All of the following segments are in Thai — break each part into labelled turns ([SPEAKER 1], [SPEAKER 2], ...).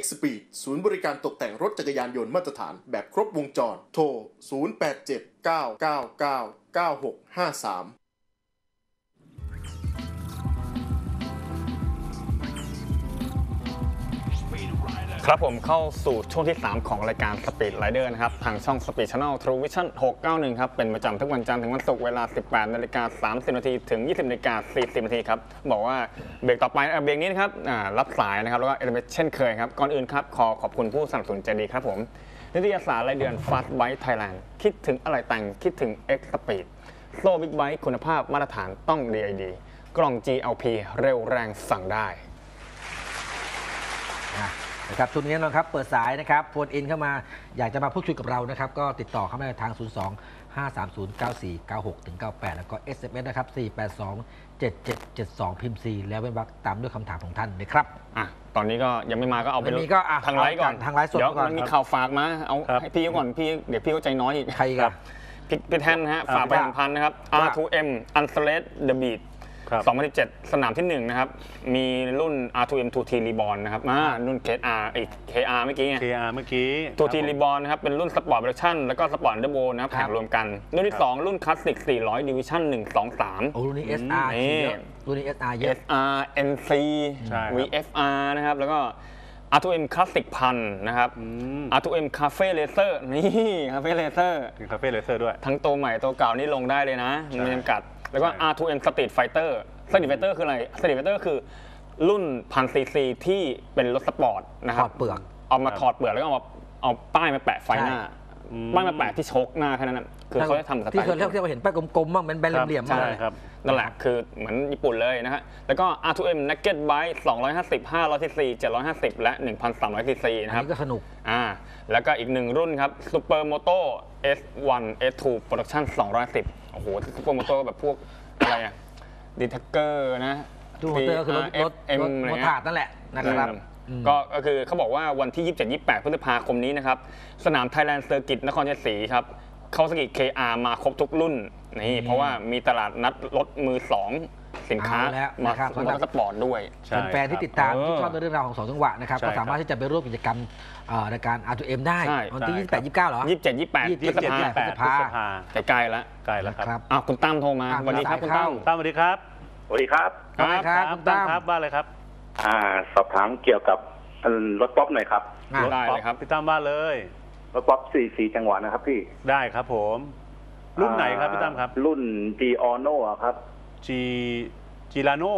[SPEAKER 1] Speed ศูนย์บริการตกแต่งรถจักรยานยนต์มาตรฐานแบบครบวงจรโทร0879999653
[SPEAKER 2] ครับผมเข้าสู่ช่วงที่3ของรายการ Speed Rider นะครับทางช่อง Speed Channel True Vision 691ครับเป็นประจำทุกวันจันทร์ถึงวันศุกร์เวลา 18:30 นถึง 20:40 นครับบอกว่าเบรกต่อไปเบรกนี้นะครับรับสายนะครับแล้วก็ SMS เช่นเคยครับก่อนอื่นครับขอบคุณผู้สนับสนุนใจดีครับผมนิตยสารรายเดือน Fast Bike Thailand คิดถึงอะไรแต่งคิดถึง X Speed โซ่บิ๊กไบค์คุณภาพมาตรฐานต้อง DID กล่อง GLP เร็วแรงสั่งได้
[SPEAKER 3] นะครับช่วงนี้นะครับเปิดสายนะครับโฟนอินเข้ามาอยากจะมาพูดคุยกับเรานะครับก็ติดต่อเข้ามาทาง 02-530-9496-98 แล้วก็ SMS นะครับ482-7772 พิมพ์ C แล้วเป็นวรรคตามด้วยคำถามของท่านนะครับ
[SPEAKER 2] ตอนนี้ก็ยังไม่มาก็เอาไปทางไลฟ์ก่อน
[SPEAKER 3] ทางไลฟ์สดก่อน
[SPEAKER 2] มันมีข่าวฝากมาเอาให้พี่ก่อนพี่เดี๋ยวพี่ก็ใจน้อยอีก
[SPEAKER 3] ใครครับ
[SPEAKER 2] พี่แท่นนะฮะฝากไป1,000นะครับ R2M Unthread The Beat 2017 สนามที่1นะครับมีรุ่น R2M 2T Reborn นะครับรุ่น KR เมื่อกี้ไง
[SPEAKER 4] KR เมื่อกี้
[SPEAKER 2] 2T Reborn นะครับเป็นรุ่น Sport Version แล้วก็ Sport Turbo นะครับแข่งรวมกันรุ่นที่2รุ่น Classic 400 Division 1 2 3
[SPEAKER 3] รุ่นนี้ SR รุ่นนี้ SR เยอะ
[SPEAKER 2] SR NC VFR นะครับแล้วก็R2M Classic 1000นะครับ R2M Cafe Racer นี่ Cafe Racer
[SPEAKER 4] Cafe Racer ด้วย
[SPEAKER 2] ทั้งตัวใหม่ตัวเก่านี่ลงได้เลยนะไม่จำกัดแล้วก็ R2M Street Fighter Street Fighter คืออะไร Street Fighter คือรุ่น1000cc ที่เป็นรถสปอร์ตนะครับ
[SPEAKER 3] ถอดเปลือก
[SPEAKER 2] เอามาถอดเปลือกแล้วก็เอาป้ายมาแปะไฟหน้าป้ายมาแปะที่โชคหน้าแค่นั้นคือเขาจะทำสไตล์
[SPEAKER 3] ที่เคยเรียกว่าเห็นป้ายกลมๆบ้างเป็นแบนเหลี่ยมๆมาก
[SPEAKER 2] นั่นแหละคือเหมือนญี่ปุ่นเลยนะฮะแล้วก็ R2M Naked Bike 250 500cc 750และ 1,300cc นะครับ
[SPEAKER 3] นี่ก็สนุก
[SPEAKER 2] แล้วก็อีก1รุ่นครับ Supermoto S1 S2 Production 210โอ้โหSupermoto แบบพวกอะไรอะดีทักเกอร์นะ
[SPEAKER 3] ดูมอเตอร์คือรถมอเตอร์นั่นแหละนะครับ
[SPEAKER 2] ก็คือเขาบอกว่าวันที่ 27-28 พฤษภาคมนี้นะครับสนาม Thailand Circuit นครชัยศรีครับคาวาซากิ KR มาครบทุกรุ่นนี่เพราะว่ามีตลาดนัดรถมือ2สินค้ามาสปอร์ตด้วย
[SPEAKER 3] แฟนที่ติดตามที่ชอบเรื่องราวของ2จังหวะนะครับก็สามารถที่จะไปร่วมกิจกรรมรายการ R2M ได้วันที่28-29เหรอ
[SPEAKER 2] 27-28 พฤษภาใกล้แล้ว
[SPEAKER 4] ครับ
[SPEAKER 2] คุณตั้มโทรมาสวัสดีครับคุณตั้ม
[SPEAKER 4] สวัสดีครับ
[SPEAKER 5] สวัสดีครับ
[SPEAKER 3] คุณตั้ม
[SPEAKER 4] ครับว่าอะไรครับ
[SPEAKER 5] สอบถามเกี่ยวกับรถป๊อปหน่อยครับ
[SPEAKER 2] ได้เลยครับ
[SPEAKER 4] พี่ตั้มว่าเลย
[SPEAKER 5] รถป๊อป4จังหวะนะครับพี่
[SPEAKER 4] ได้ครับผมรุ่นไหนครับพี่ตั้มครับ
[SPEAKER 5] รุ่น Giorno ครับ
[SPEAKER 4] Giorno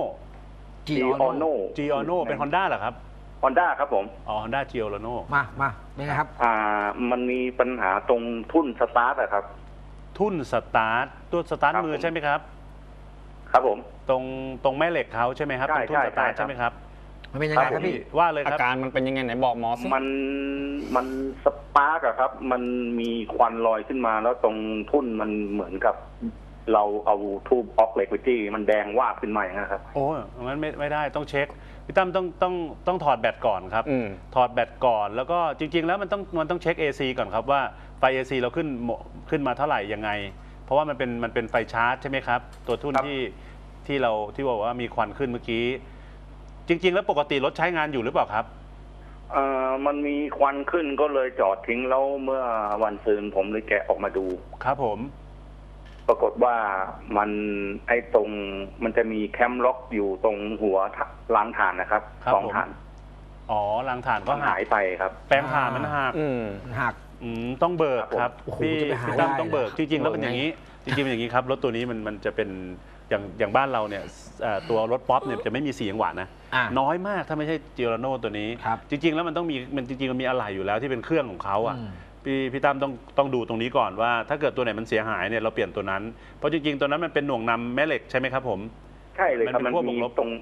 [SPEAKER 5] Giorno
[SPEAKER 4] เป็น Honda เหรอครับ
[SPEAKER 5] Honda ครับผม
[SPEAKER 4] Honda Giorno
[SPEAKER 3] มาเป็นไงครับ
[SPEAKER 5] มันมีปัญหาตรงทุ่นสตาร์ทครับ
[SPEAKER 4] ทุ่นสตาร์ทตัวสตาร์ทมือใช่ไหมครับ
[SPEAKER 5] ครับผม
[SPEAKER 4] ตรงแม่เหล็กเขาใช่ไหมครับตรงทุ่นสตาร์ทใช่ไหมครับ
[SPEAKER 3] มันเป็นยังไงครับพี่
[SPEAKER 4] ว่าเลยครับ
[SPEAKER 2] อาการมันเป็นยังไงไหนบอกหมอสิ
[SPEAKER 5] มันสปาร์กครับมันมีควันลอยขึ้นมาแล้วตรงทุ่นมันเหมือนกับเราเอาทูบออกเหล็กไปจี้มันแดงวาบขึ้นมาอย่างนั้นครับ
[SPEAKER 4] โอ้งั้นไม่ได้ต้องเช็คพี่ตั้มต้องถอดแบตก่อนครับถอดแบตก่อนแล้วก็จริงๆแล้วมันต้องเช็ค AC ก่อนครับว่าไฟ AC เราขึ้นมาเท่าไหร่ยังไงเพราะว่ามันเป็นไฟชาร์จใช่ไหมครับตัวทุ่นที่บอกว่ามีควันขึ้นเมื่อกี้จริงๆแล้วปกติรถใช้งานอยู่หรือเปล่าครับ
[SPEAKER 5] มันมีควันขึ้นก็เลยจอดทิ้งแล้วเมื่อวันซืนผมเลยแกะออกมาดู
[SPEAKER 4] ครับผม
[SPEAKER 5] ปรากฏว่ามันตรงมันจะมีแคมล็อกอยู่ตรงหัวล้างถ่านนะครับ2ถ่าน
[SPEAKER 4] ล้างถ่านก็
[SPEAKER 5] หายไปครับ
[SPEAKER 4] แปลงถ่านมัน
[SPEAKER 3] หัก
[SPEAKER 4] ต้องเบิกครับพี่ตั้มต้องเบิกจริงๆแล้วเป็นอย่างนี้ครับรถตัวนี้มันจะเป็นอย่างบ้านเราเนี่ยตัวรถป๊อปเนี่ยจะไม่มี4จังหวะนะน้อยมากถ้าไม่ใช่จิโรโน่ตัวนี้จริงๆแล้วมันต้องมีจริงๆมันมีอะไหล่อยู่แล้วที่เป็นเครื่องของเขาพี่ตั้มต้องดูตรงนี้ก่อนว่าถ้าเกิดตัวไหนมันเสียหายเนี่ยเราเปลี่ยนตัวนั้นเพราะจริงๆตัวนั้นมันเป็นหน่วงนำแม่เหล็กใช่ไหมครับผม
[SPEAKER 5] ใช่เลยครับมันมีตรง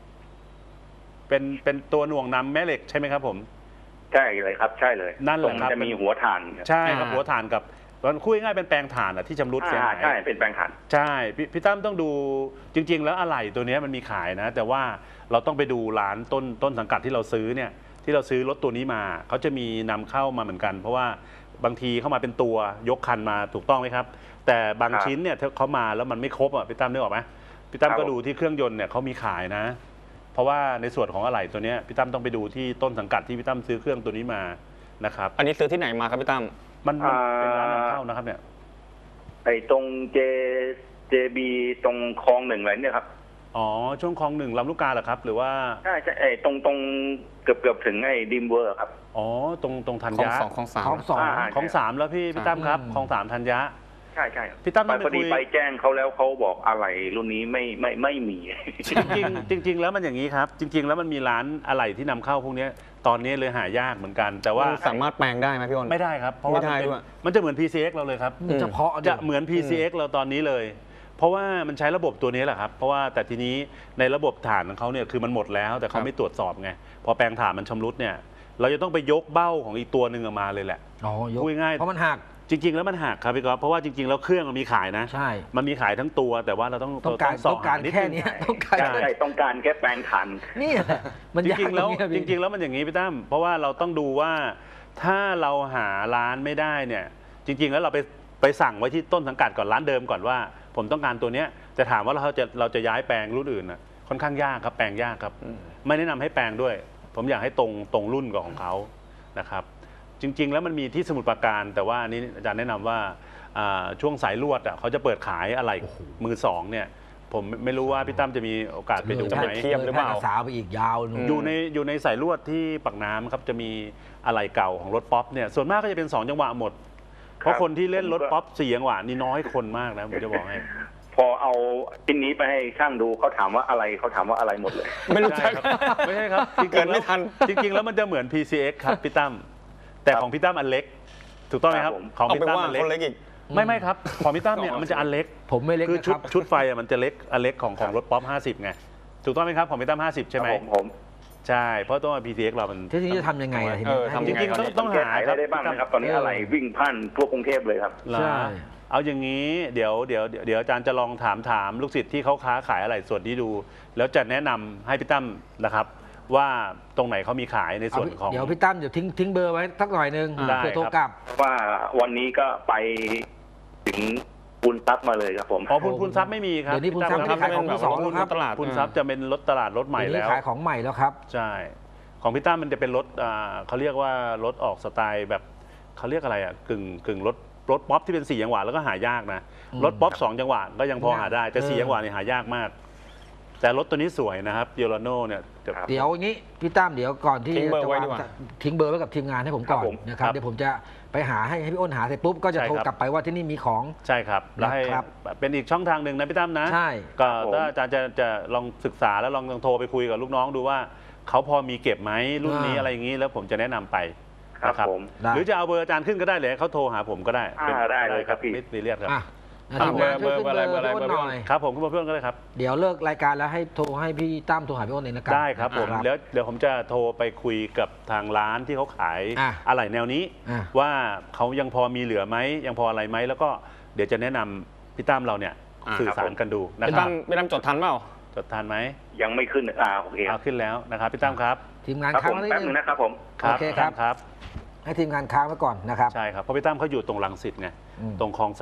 [SPEAKER 4] เป็นตัวหน่วงนำแม่เหล็กใช่ไหมครับผม
[SPEAKER 5] ใช่เลยครับใช่เลย
[SPEAKER 4] นั่นแหละครับ
[SPEAKER 5] จะมีหัวถ่าน
[SPEAKER 4] ใช่ครับหัวถ่านกับมันคุยง่ายเป็นแปลงถ่านที่ชำรุดเสียหาย
[SPEAKER 5] ใช่เป็นแปลงถ่าน
[SPEAKER 4] ใช่พี่ตั้มต้องดูจริงๆแล้วอะไหล่ตัวนี้มันมีขายนะแต่ว่าเราต้องไปดูร้านต้นสังกัดที่เราซื้อเนี่ยที่เราซื้อรถตัวนี้มาเขาจะมีนำเข้ามาเหมือนกันเพราะว่าบางทีเข้ามาเป็นตัวยกคันมาถูกต้องไหมครับแต่บางชิ้นเนี่ยเขามาแล้วมันไม่ครบพี่ตั้มนึกออกไหมพี่ตั้มก็ดูที่เครื่องยนต์เนี่ยเขามีขายนะเพราะว่าในส่วนของอะไหล่ตัวนี้พี่ตั้มต้องไปดูที่ต้นสังกัดที่พี่ตั้มซื้อเครื่องตัวนี้มานะครับ
[SPEAKER 2] อันนี้ซื้อที่ไหนมาครับพี่ตั้ม
[SPEAKER 4] มันเป็นร้านนำเข้านะครับเนี่ย
[SPEAKER 5] ไอ้ตรงJB ตรงคลอง 1อะไรเนี่ยครับ
[SPEAKER 4] อ๋อช่วงคลอง 1ลำลูกกาเหรอครับหรือว่า
[SPEAKER 5] ใช่ไอ้ตรงเกือบถึงไอ้ดิมเวอร์ครับ
[SPEAKER 4] อ๋อตรงธัญญะ
[SPEAKER 2] ของ3
[SPEAKER 4] ของ3แล้วพี่ตั้มครับของ3ธัญญะ
[SPEAKER 5] ใช่
[SPEAKER 4] พี่ตั้ม
[SPEAKER 5] พอดีไปแจ้งเขาแล้วเขาบอกอะไรรุ่นนี้ไม่มี
[SPEAKER 4] จริงแล้วมันอย่างนี้ครับจริงๆแล้วมันมีร้านอะไหล่ที่นำเข้าพวกนี้ตอนนี้เลยหายากเหมือนกันแต่ว่า
[SPEAKER 2] สามารถแปลงได้ไหมพี่อ้น
[SPEAKER 4] ไม่ได้ครับเพราะว่ามันจะเหมือน PCX เราเลยครับ
[SPEAKER 3] เฉพาะ
[SPEAKER 4] จะเหมือน PCX เราตอนนี้เลยเพราะว่ามันใช้ระบบตัวนี้แหละครับเพราะว่าแต่ทีนี้ในระบบฐานของเขาเนี่ยคือมันหมดแล้วแต่เขาไม่ตรวจสอบไงพอแปลงฐานมันชำรุดเนี่ยเราจะต้องไปยกเบ้าของอีกตัวหนึ่งออกมาเลยแหละ
[SPEAKER 3] พูดง่ายเพราะมันหัก
[SPEAKER 4] จริงๆแล้วมันหักครับพี่ก๊อฟเพราะว่าจริงๆแล้วเครื่องมันมีขายนะ
[SPEAKER 3] ใช่
[SPEAKER 4] มันมีขายทั้งตัวแต่ว่าเราต้อง
[SPEAKER 3] การแค่นี้ต้อง
[SPEAKER 5] การแค่แปลงฐาน
[SPEAKER 3] นี่มัน
[SPEAKER 4] จริงๆแล้วมันอย่างนี้พี่ตั้มเพราะว่าเราต้องดูว่าถ้าเราหาร้านไม่ได้เนี่ยจริงๆแล้วเราไปสั่งไว้ที่ต้นสังกัดก่อนร้านเดิมก่อนว่าผมต้องการตัวเนี้ยจะถามว่าเราจะย้ายแปลงรุ่นอื่นน่ะค่อนข้างยากครับแปลงยากครับไม่แนะนำให้แปลงด้วยผมอยากให้ตรงรุ่นของเขานะครับจริงๆแล้วมันมีที่สมุทรปราการแต่ว่าอันนี้อาจารย์แนะนำว่าช่วงสายลวดเขาจะเปิดขายอะไรมือ2เนี่ยผมไม่รู้ว่าพี่ตั้มจะมีโอกาสไปดูไหม
[SPEAKER 2] เทียบหรือเปล่า
[SPEAKER 3] สาวไปอีกยาว
[SPEAKER 4] อยู่ในสายลวดที่ปากน้ำครับจะมีอะไหล่เก่าของรถป๊อปเนี่ยส่วนมากก็จะเป็น2จังหวะหมดเพราะคนที่เล่นรถป๊อป4จังหวะนี่น้อยคนมากนะผมจะบอกให้
[SPEAKER 5] พอเอาชิ้นนี้ไปให้ช่างดูเขาถามว่าอะไรหมดเลย
[SPEAKER 4] ไม่รู้ใช่ครับไม่ใช่ครับ
[SPEAKER 2] เกิดไม่ทัน
[SPEAKER 4] จริงๆแล้วมันจะเหมือน PCX ครับพี่ตั้มแต่ของพี่ตั้มอันเล็กถูกต้องไหมครับของพี่ตั้มอันเล็กไม่ครับของพี่ตั้มเนี่ยมันจะอันเล็ก
[SPEAKER 3] ผมไม่เล็ก
[SPEAKER 4] คือชุดไฟมันจะเล็กอันเล็กของรถป๊อป50ไงถูกต้องไหมครับของพี่ตั้ม50ใช่ไหม
[SPEAKER 5] ผม
[SPEAKER 4] ใช่เพราะตัว PCX เรามัน
[SPEAKER 3] ทีนี้จะทำยังไง
[SPEAKER 4] จริงๆต้องหา
[SPEAKER 5] ได้บ้างนะครับตอนนี้อะไรวิ่งผ่านทั่วกรุงเทพเลยครับ
[SPEAKER 4] ใช่เอาอย่างนี้เดี๋ยวอาจารย์จะลองถามลูกศิษย์ที่เขาค้าขายอะไรส่วนนี้ดูแล้วจะแนะนำให้พี่ตั้มนะครับว่าตรงไหนเขามีขายในส่วนของ
[SPEAKER 3] เดี๋ยวพี่ตั้มเดี๋ยวทิ้งเบอร์ไว้สักหน่อยนึงเพื่อโทรกลับ
[SPEAKER 5] ว่าวันนี้ก็ไปถึงพูนทรัพย์มาเลยครับผม
[SPEAKER 4] อ๋อพูนทรัพย์ไม่มีครับ
[SPEAKER 3] เดี๋ยวนี้พูนทรัพย์ขายของมือสองแล้วครับ
[SPEAKER 4] พูนทรัพย์จะเป็นรถตลาดรถใหม่แล้ว
[SPEAKER 3] ขายของใหม่แล้วครับ
[SPEAKER 4] ใช่ของพี่ตั้มมันจะเป็นรถเขาเรียกว่ารถออกสไตล์แบบเขาเรียกอะไรกึ่งรถป๊อปที่เป็น4จังหวะแล้วก็หายากนะรถป๊อป2จังหวะก็ยังพอหาได้แต่4จังหวะนี่หายากมากแต่รถตัวนี้สวยนะครับเยลโน่เนี่ย
[SPEAKER 3] เดี๋ยวอย่างนี้พี่ตั้มเดี๋ยวก่อนที่จะทิ้งเบอร์ไว้กับทีมงานให้ผมก่อนนะครับเดี๋ยวผมจะไปหาให้พี่อ้นหาเสร็จปุ๊บก็จะโทรกลับไปว่าที่นี่มีของ
[SPEAKER 4] ใช่ครับแล้วให้เป็นอีกช่องทางหนึ่งนะพี่ตั้มนะ
[SPEAKER 3] ใช่
[SPEAKER 4] ก็ถ้าอาจารย์จะลองศึกษาแล้วลองโทรไปคุยกับลูกน้องดูว่าเขาพอมีเก็บไหมรุ่นนี้อะไรอย่างนี้แล้วผมจะแนะนำไป
[SPEAKER 5] ครับผม
[SPEAKER 4] หรือจะเอาเบอร์อาจารย์ขึ้นก็ได้เลยเขาโทรหาผมก็ได้
[SPEAKER 5] ได้เลยครับพี่
[SPEAKER 4] ไม่เรียกครับ
[SPEAKER 3] เบอร์อะไร
[SPEAKER 4] ครับผมคุณเพื่อนก็เลยครับ
[SPEAKER 3] เดี๋ยวเลิกรายการแล้วให้โทรให้พี่ตั้มโทรหาพี่อ้นเองนะครับ
[SPEAKER 4] ได้ครับผมเดี๋ยวผมจะโทรไปคุยกับทางร้านที่เขาขายอะไหล่แนวนี้ว่าเขายังพอมีเหลือไหมยังพออะไรไหมแล้วก็เดี๋ยวจะแนะนำพี่ตั้มเราเนี่ยสื่อสารกันดู
[SPEAKER 2] นะครับพี่ตั้มจดทันเปล่า
[SPEAKER 4] จดทันไหม
[SPEAKER 5] ยังไม่ขึ้นโอเค
[SPEAKER 4] ขึ้นแล้วนะครับพี่ตั้มครับ
[SPEAKER 3] ทีมงานค้างไว้
[SPEAKER 5] แป๊บนึงนะครับผม
[SPEAKER 3] โอเคครับให้ทีมงานค้างไว้ก่อนนะครับ
[SPEAKER 4] ใช่ครับเพราะพี่ตั้มเขาอยู่ตรงรังสิตไงตรงคลอง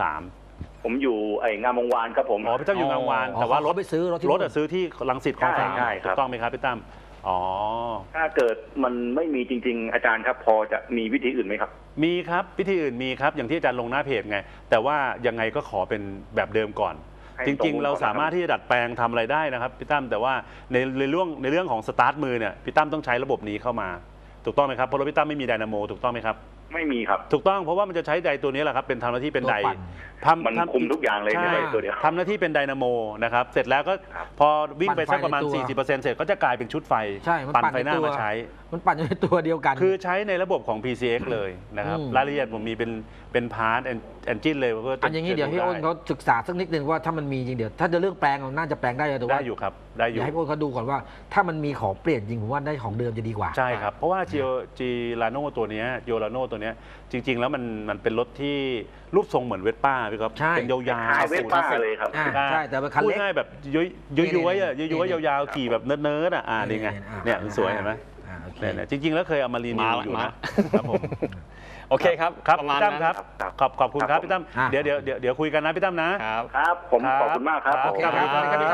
[SPEAKER 4] 3
[SPEAKER 5] ผมอยู่งามวงวานครับผม
[SPEAKER 4] พี่ตั้มอยู่งามวงวานแต่ว่ารถ
[SPEAKER 3] ไปซื้อรถ
[SPEAKER 4] ซื้อที่รังสิตคลอง3ถูกต้องไหมครับพี่ตั้ม
[SPEAKER 5] ถ้าเกิดมันไม่มีจริงๆอาจารย์ครับพอจะมีวิธีอื่นไหมครับ
[SPEAKER 4] มีครับวิธีอื่นมีครับอย่างที่อาจารย์ลงหน้าเพจไงแต่ว่ายังไงก็ขอเป็นแบบเดิมก่อนจริงๆเราสามารถที่จะดัดแปลงทำอะไรได้นะครับพี่ตั้มแต่ว่าในเรื่องของสตาร์ทมือเนี่ยพี่ตั้มต้องใช้ระบบนี้เข้ามาถูกต้องไหมครับเพราะรถพี่ตั้มไม่มีไดนาโมถูกต้องไหมครับ
[SPEAKER 5] ไม่มีครับ
[SPEAKER 4] ถูกต้องเพราะว่ามันจะใช้ไดตัวนี้แหละครับเป็นทำหน้าที่เป็นได
[SPEAKER 5] มันคุมทุกอย่างเลยในตัวเดียว
[SPEAKER 4] ทำหน้าที่เป็นไดนาโมนะครับเสร็จแล้วก็พอวิ่งไปสักประมาณ 40% เสร็จก็จะกลายเป็นชุดไฟปั่นไฟหน้ามาใช้
[SPEAKER 3] มันปั่นอยู่ในตัวเดียวกัน
[SPEAKER 4] คือใช้ในระบบของ PCX เลยนะครับรายละเอียดผมมีเป็นพาร์ทแอนจินเลย
[SPEAKER 3] อันอย่างนี้เดี๋ยวพี่อ้นเขาศึกษาสักนิดนึงว่าถ้ามันมีจริงเดี๋ยวถ้าจะเรื่องแปลงน่าจะแปลงได้
[SPEAKER 4] ได้อยู่ครับได้อยู่
[SPEAKER 3] ให้พี่อ้นเขาดูก่อนว่าถ้ามันมีของเปลี่ยนจริงผมว่าได้ของเดิมจะดีกว่า
[SPEAKER 4] ใช่ครับเพราะว่าจีลาโน่ตัวนี้โยลาโน่ตัวนี้จริงๆแล้วมันเป็นรถที่รูปทรงเหมือนเวสป้าพี่ครับเป็นยาว
[SPEAKER 5] ๆเวสป้าเลยครับ
[SPEAKER 3] ใช่แต่เป็นคันเล็ก
[SPEAKER 4] ง่ายแบบย้อยยาวๆขี่แบบเนิร์ดนี่ไงเนี่ยมันสวยเห็นไหมเนี่ยจริงๆแล้วเคยเอามารีวิวอยู่นะครับผม
[SPEAKER 2] โอเคครับ
[SPEAKER 4] ครับ
[SPEAKER 2] ประมาณ
[SPEAKER 4] พี่ตั้ม
[SPEAKER 2] นั้น
[SPEAKER 4] ครับขอบคุณครับพี่ตั้มเดี๋ยวคุยกันนะพี่ตั้มนะครับ
[SPEAKER 5] ครับผมขอบคุณมากครับ
[SPEAKER 4] ครับ
[SPEAKER 5] ผม
[SPEAKER 3] ครับ